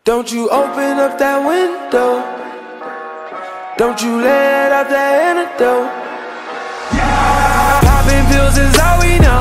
Don't you open up that window. Don't you let out that antidote. Popping pills is all we know.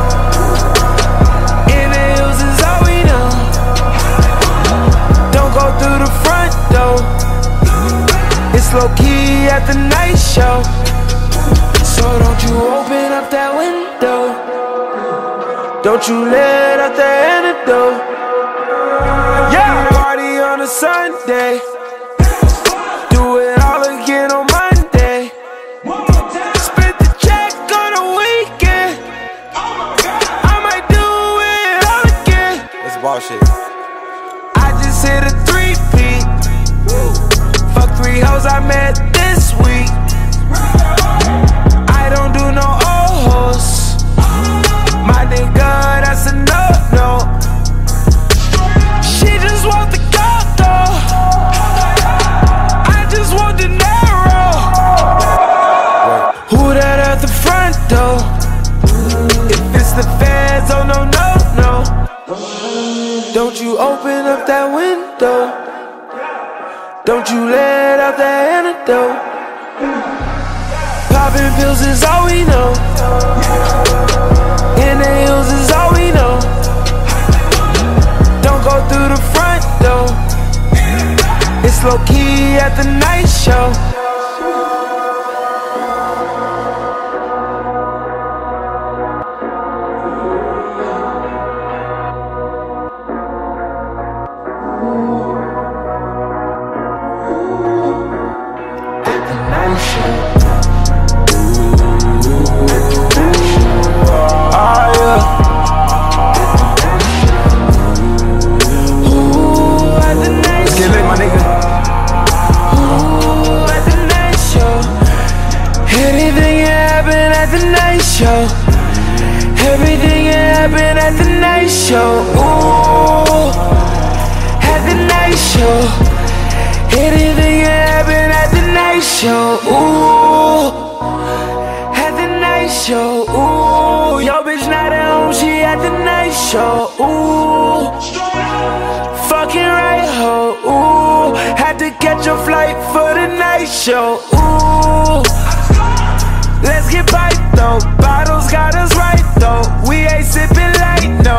In the hills is all we know. Don't go through the front door. It's low key at the night show. So don't you open up that window. Don't you let out that antidote. Yeah, party on a Sunday. Do it all again on Monday. Split the check on a weekend. I might do it all again. That's bullshit. I just hit a 3-peat. Fuck 3 hoes I met this week. I don't do no old hoes. My nigga, that's a no-no. She just want the gold though. I just want the narrow. Who that at the front door? If it's the feds, oh no, no, no. Don't you open up that window. Don't you let out that antidote. Popping pills is all we know. In the hills is all we know. Don't go through the front door. It's low key at the night show. At the night show. Everything can happen at the night show. Ooh, at the night show. Anything can happen at the night show. Ooh, at the night show. Ooh, yo bitch not at home, she at the night show. Ooh, fucking right ho. Ooh, had to catch a flight for the night show. Ooh, let's get piped though. Bottles got us right though. We ain't sipping light, no.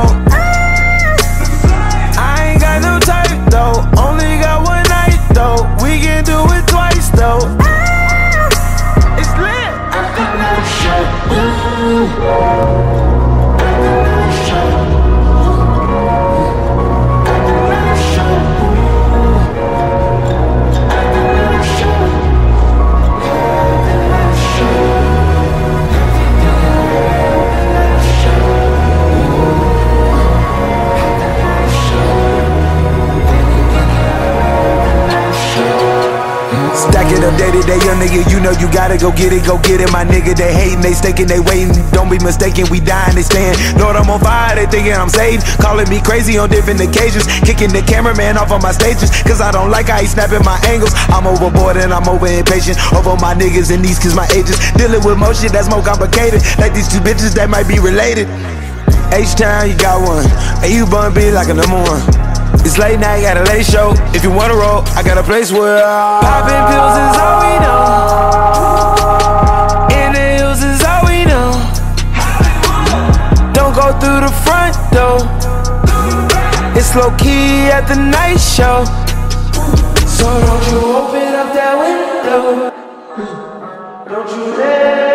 I ain't got no type though. Only got one night though. We can do it twice though. It's lit at the night show. Ooh. At the night show. At the night show. At the night show. At the night show. Stack it up day to day, young nigga, you know you gotta go get it, my nigga. They hating, they staking, they waiting. Don't be mistaken, we dying, they staying. Lord, I'm on fire, they thinking I'm saved. Calling me crazy on different occasions. Kicking the cameraman off on my stages, cause I don't like how he snapping my angles. I'm overboard and I'm over impatient. Over my niggas and these cause my ages. Dealing with more shit that's more complicated. Like these two bitches that might be related. H-Town, you got one. And you bun be like a number 1. It's late night, got a late show. If you wanna roll, I got a place where popping pills is all we know. In the hills is all we know. Don't go through the front door. It's low key at the night show. So don't you open up that window. Don't you let